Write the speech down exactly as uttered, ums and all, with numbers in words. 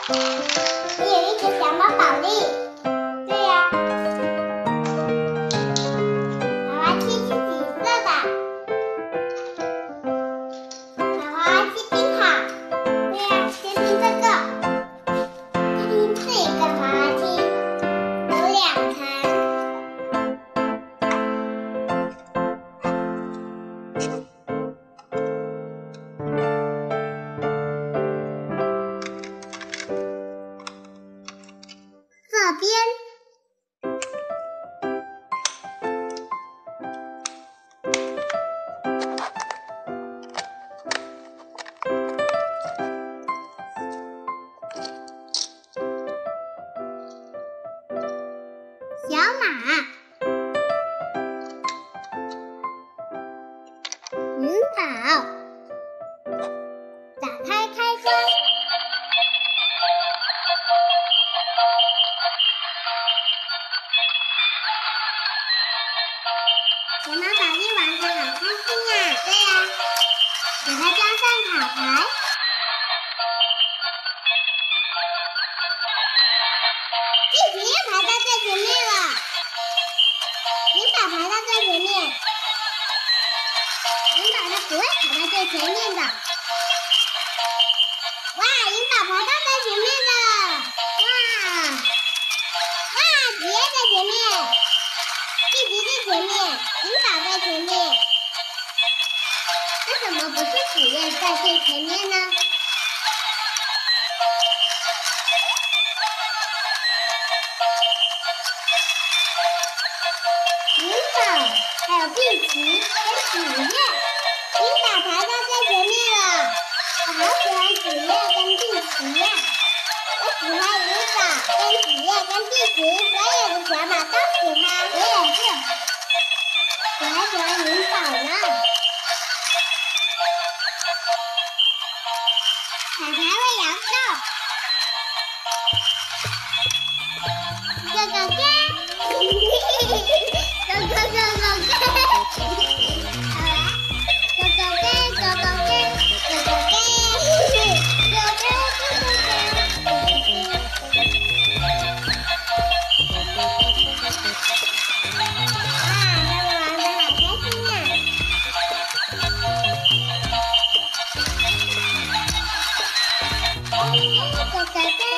你有一只小猫宝莉。对呀。娃娃机是紫色的。娃娃机冰好。对呀，先听这个。再听这个娃娃机，有两层。这边小马、云宝，打开开关。小猫宝莉玩的好开心呀！对呀，给它装上卡牌。自己又排到最前面了，云宝排到最前面，云宝它不会排到最前面的。哇，云宝排到最前面了！哇，哇，子夜在前面。弟弟在前面，云宝在前面，为什么不是子夜在最前面呢？云宝还有碧琪跟子夜，云宝排到最前面了。我好喜欢子夜跟碧琪呀！我喜欢云宝跟子夜跟碧琪，所有的小马都喜欢。我也是，我还喜欢云宝呢。彩排会摇动，go go go， go go go go go， 好啦 ，go go go go go go go go go。哥哥。